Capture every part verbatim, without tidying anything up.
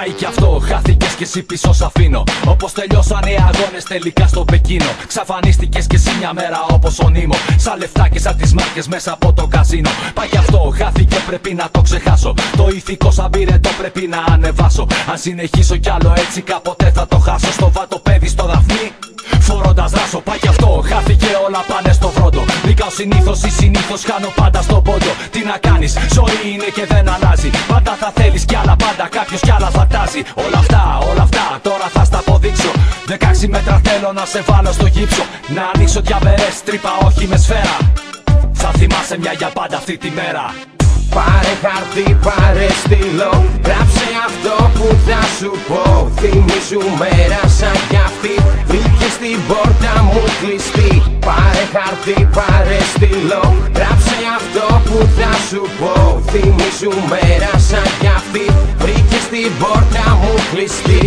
Πάει κι αυτό, χάθηκες κι εσύ πίσω σ' αφήνω. Όπως τελειώσαν οι αγώνες τελικά στο Πεκίνο. Ξαφανίστηκες κι εσύ μια μέρα όπως ο Νίμο. Σαν λεφτά και σαν τις μάρκες μέσα από το καζίνο. Πάει κι αυτό, χάθηκε πρέπει να το ξεχάσω. Το ηθικό σαν πυρετό πρέπει να ανεβάσω. Αν συνεχίσω κι άλλο έτσι κάποτε θα το χάσω. Στο βάτο παιδί στο δαφνί φορώντας ράσο. Πάει κι αυτό, χάθηκε όλα πάνε στο βρόντο. Μπήκα ως συνήθως ή συνήθως χάνω πάντα στον πόντο. Τι να κάνεις, ζωή είναι και δεν αλλάζει. Πάντα θα θέλεις κι άλλα, πάντα κάποιος κι άλλα φαντάζει. Όλα αυτά, όλα αυτά, τώρα θα στα αποδείξω. Δεκάξι μέτρα θέλω να σε βάλω στο γύψο. Να ανοίξω διαβερές, τρύπα όχι με σφαίρα. Θα θυμάσαι μια για πάντα αυτή τη μέρα. Πάρε χαρτί, πάρε στυλό, γράψε αυτό που θα σου πω. Θυμήσου μέρα σαν κι αυτή, βρήκε στην πόρτα μου κλειστή. Πάρε χαρτί, πάρε στυλό, γράψε αυτό που θα σου πω. Θυμήσου μέρα σαν κι αυτή, βρήκε στην πόρτα μου κλειστή.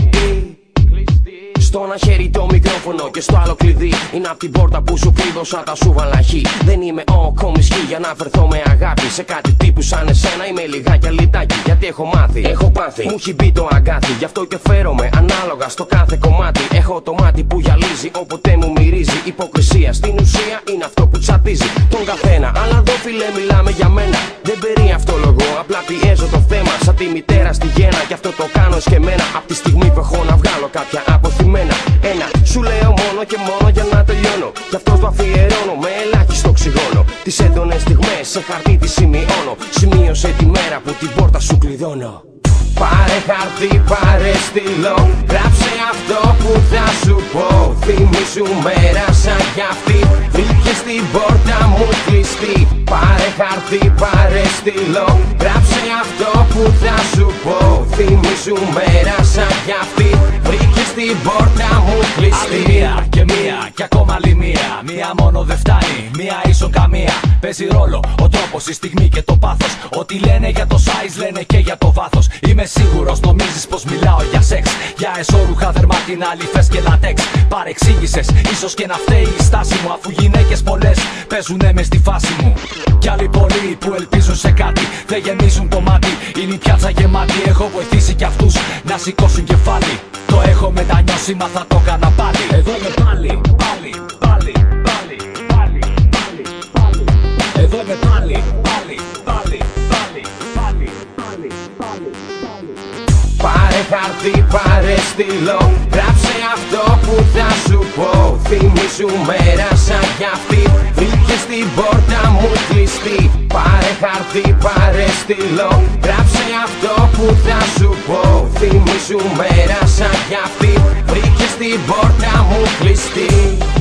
Στο ένα χέρι το μικρόφωνο και στο άλλο κλειδί. Είναι απ' την πόρτα που σου κλείδωσα τα σου βαλαχή. Δεν είμαι ο κομισχή για να φερθώ με αγάπη σε κάτι τύπου σαν εσένα. Είμαι λιγάκια λιτάκι γιατί έχω μάθει. Έχω πάθει, μου έχει μπει το αγκάθι. Γι' αυτό και φέρομαι ανάλογα στο κάθε κομμάτι. Έχω το μάτι που γυαλίζει όποτε μου μυρίζει. Υποκρισία στην ουσία είναι αυτό που τσατίζει τον καθένα. Αλλά εδώ φίλε μιλάμε για μένα. Δεν περί αυτολογώ, απλά πιέζω το θέμα. Σαν τη μητέρα στη γέννα και αυτό το κάνω εσκεμμένα. Απ' τη στιγμή που έχω να βγάλω κάποια αποθυμένα. Ένα, σου λέω μόνο και μόνο για να τελειώνω. Γι' αυτό το αφιερώνω με ελάχιστο οξυγόνο. Τις έντονες στιγμές σε χαρτί τις σημειώνω. Σημείωσε τη μέρα που την πόρτα σου κλειδώνω. Πάρε χαρτί, πάρε στυλό, γράψε αυτό που θα σου πω. Θυμήσου μέρα σαν κι αυτή, βρήκε στην πόρτα μου κλειστή. Πάρε χαρτί, πάρε στυλό, γράψε αυτό που θα σου πω. Θυμήσου μέρα σαν κι αυτή, βρήκε στην πόρτα μου κλειστή. Άλλη μία και μία και ακόμα άλλη μία. Μία μόνο δεν φτάνει, μία ίσον καμία. Παίζει ρόλο ο τρόπος, η στιγμή και το πάθος. Ό,τι λένε για το size λένε και για το βάθος. Είμαι σίγουρος, νομίζεις πως μιλάω για σεξ. Για εσώρουχα δερμάτινα, αλήφες και λατέξ. Παρεξήγησες, ίσως και να φταίει η στάση μου. Αφού γυναίκες πολλές παίζουνε μες στη φάση μου. Κι άλλοι πολλοί που ελπίζουν σε κάτι δεν γεμίζουν το μάτι. Είναι η πιάτσα γεμάτη, έχω βοηθήσει κι αυτούς να σηκώσουν κεφάλι. Το έχω μετανιώσει, μα θα το έκανα πάλι. Εδώ είμαι πάλι, πάλι, πάλι, πάλι, πάλι, πάλι, πάλι. Εδώ είμαι πάλι, πάλι, πάλι, πάλι, πάλι, πάλι, πάλι, πάλι. Πάρε χαρτί, πάρε στυλό, γράψε αυτό που θα σου πω. Θυμήσου μέρα σαν κι αυτή, βρήκε στην πόρτα μου κλειστή. Πάρε χαρτί, πάρε στυλό, γράψε αυτό που θα σου πω. Θυμήσου μέρα σαν κι αυτή, βρήκε στην πόρτα μου κλειστή.